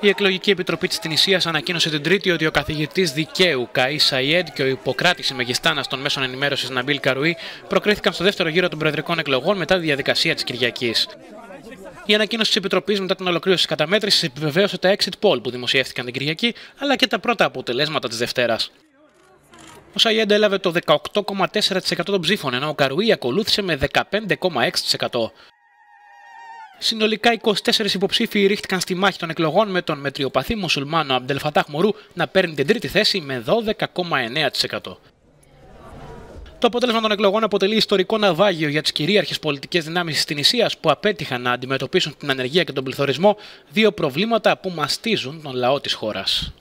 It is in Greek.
Η Εκλογική Επιτροπή της Τινησίας ανακοίνωσε την Τρίτη ότι ο καθηγητής δικαίου Καΐς Σαϊέντ και ο υποκράτης ημεγιστάνας των μέσων ενημέρωσης Ναμπίλ Καρουή προκρίθηκαν στο δεύτερο γύρο των προεδρικών εκλογών μετά τη διαδικασία της Κυριακής. Η ανακοίνωση της Επιτροπής μετά την ολοκλήρωση της καταμέτρησης επιβεβαίωσε τα exit poll που δημοσιεύτηκαν την Κυριακή, αλλά και τα πρώτα αποτελέσματα της Δευτέρας. Ο Σαϊέντ έλαβε το 18,4% των ψήφων, ενώ ο Καρουή ακολούθησε με 15,6%. Συνολικά 24 υποψήφοι ρίχτηκαν στη μάχη των εκλογών, με τον μετριοπαθή μουσουλμάνο Αμπντελ Φατάχ Μορού να παίρνει την τρίτη θέση με 12,9%. Το αποτέλεσμα των εκλογών αποτελεί ιστορικό ναυάγιο για τις κυρίαρχες πολιτικές δυνάμεις της Τινησίας, που απέτυχαν να αντιμετωπίσουν την ανεργία και τον πληθωρισμό, δύο προβλήματα που μαστίζουν τον λαό της χώρας.